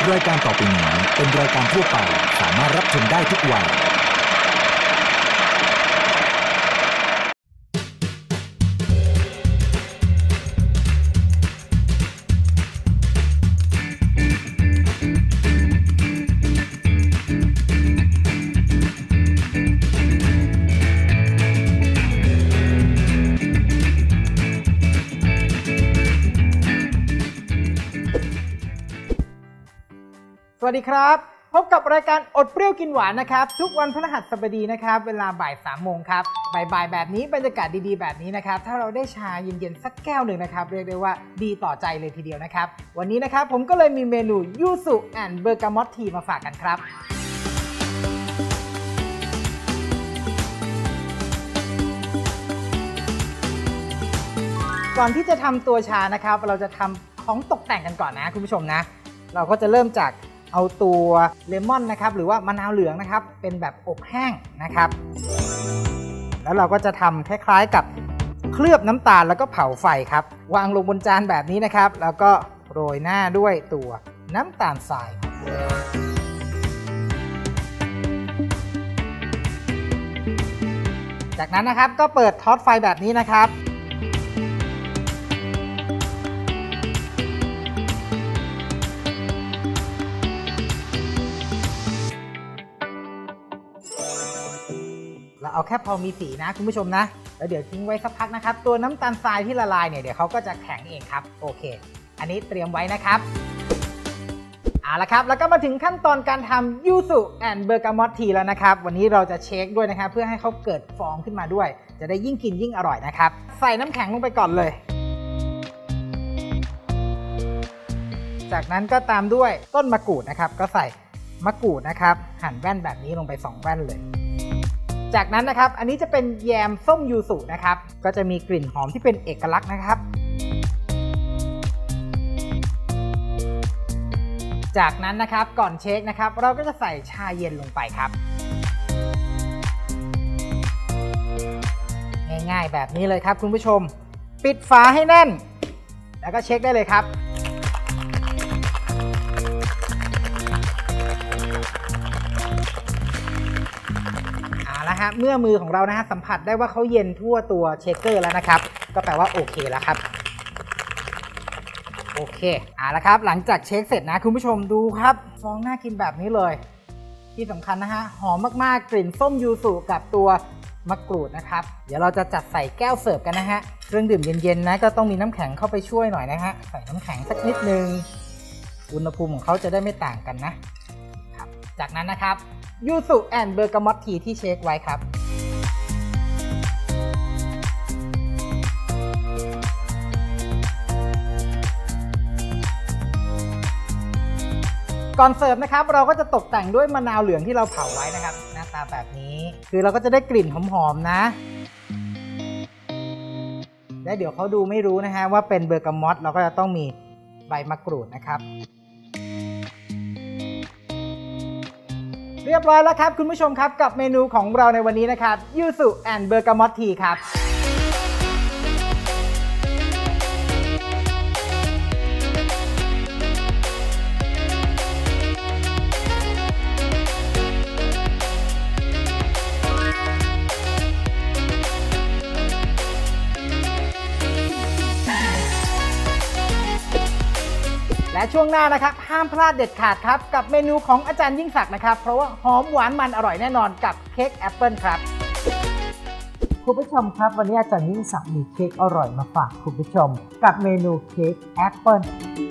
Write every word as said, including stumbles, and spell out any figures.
รายการต่อไปนี้เป็นรายการทั่วไปสามารถรับชมได้ทุกวัยสวัสดีครับพบกับรายการอดเปรี้ยวกินหวานนะครับทุกวันพฤหัสบดีนะครับเวลาบ่ายสามโมงครับบ่ายๆแบบนี้บรรยากาศดีๆแบบนี้นะครับถ้าเราได้ชาเย็นๆสักแก้วหนึ่งนะครับเรียกได้ว่าดีต่อใจเลยทีเดียวนะครับวันนี้นะครับผมก็เลยมีเมนูยูสุแอนด์เบอร์กามอตทีมาฝากกันครับก่อนที่จะทำตัวชานะครับเราจะทำของตกแต่งกันก่อนนะคุณผู้ชมนะเราก็จะเริ่มจากเอาตัวเลมอนนะครับหรือว่ามะนาวเหลืองนะครับเป็นแบบอบแห้งนะครับแล้วเราก็จะทำคล้ายๆกับเคลือบน้ำตาลแล้วก็เผาไฟครับวางลงบนจานแบบนี้นะครับแล้วก็โรยหน้าด้วยตัวน้ำตาลทรายจากนั้นนะครับก็เปิดทอดไฟแบบนี้นะครับเราเอาแค่พอมีสีนะคุณผู้ชมนะแล้วเดี๋ยวทิ้งไว้สักพักนะครับตัวน้ำตาลทรายที่ละลายเนี่ยเดี๋ยวเขาก็จะแข็งเองครับโอเคอันนี้เตรียมไว้นะครับเอาละครับแล้วก็มาถึงขั้นตอนการทำยูสุแอนด์เบอร์กามอตทีแล้วนะครับวันนี้เราจะเช็คด้วยนะครับเพื่อให้เขาเกิดฟองขึ้นมาด้วยจะได้ยิ่งกินยิ่งอร่อยนะครับใส่น้ำแข็งลงไปก่อนเลยจากนั้นก็ตามด้วยต้นมะกรูดนะครับก็ใส่มะกรูดนะครับหั่นแว่นแบบนี้ลงไปสองแว่นเลยจากนั้นนะครับอันนี้จะเป็นแยมส้มยูสุนะครับก็จะมีกลิ่นหอมที่เป็นเอกลักษณ์นะครับจากนั้นนะครับก่อนเช็คนะครับเราก็จะใส่ชาเย็นลงไปครับง่ายๆแบบนี้เลยครับคุณผู้ชมปิดฝาให้แน่นแล้วก็เช็คได้เลยครับนะฮะเมื่อมือของเรานะฮะสัมผัสได้ว่าเขาเย็นทั่วตัวเชคเกอร์แล้วนะครับก็แปลว่าโอเคแล้วครับโอเคอ่าแล้วครับหลังจากเช็คเสร็จนะคุณผู้ชมดูครับฟองน่ากินแบบนี้เลยที่สำคัญนะฮะหอมมากๆกลิ่นส้มยูสุกับตัวมะกรูดนะครับเดี๋ยวเราจะจัดใส่แก้วเสิร์ฟกันนะฮะเครื่องดื่มเย็นๆนะก็ต้องมีน้ำแข็งเข้าไปช่วยหน่อยนะฮะใส่น้ำแข็งสักนิดนึงอุณหภูมิของเขาจะได้ไม่ต่างกันนะครับจากนั้นนะครับยูสุแอนด์เบอร์กามอตทีที่เช็คไว้ครับก่อนเสิร์ฟนะครับเราก็จะตกแต่งด้วยมะนาวเหลืองที่เราเผาไว้นะครับหน้าตาแบบนี้คือเราก็จะได้กลิ่นหอมๆนะและเดี๋ยวเขาดูไม่รู้นะฮะว่าเป็นเบอร์กามอตเราก็จะต้องมีใบมะกรูดนะครับเรียบร้อยแล้วครับคุณผู้ชมครับกับเมนูของเราในวันนี้นะครับยูสุแอนด์เบอร์กามอตทีครับและช่วงหน้านะครับห้ามพลาดเด็ดขาดครับกับเมนูของอาจารย์ยิ่งศักดิ์นะครับเพราะว่าหอมหวานมันอร่อยแน่นอนกับเค้กแอปเปิลครับคุณผู้ชมครับวันนี้อาจารย์ยิ่งศักดิ์มีเค้กอร่อยมาฝากคุณผู้ชมกับเมนูเค้กแอปเปิล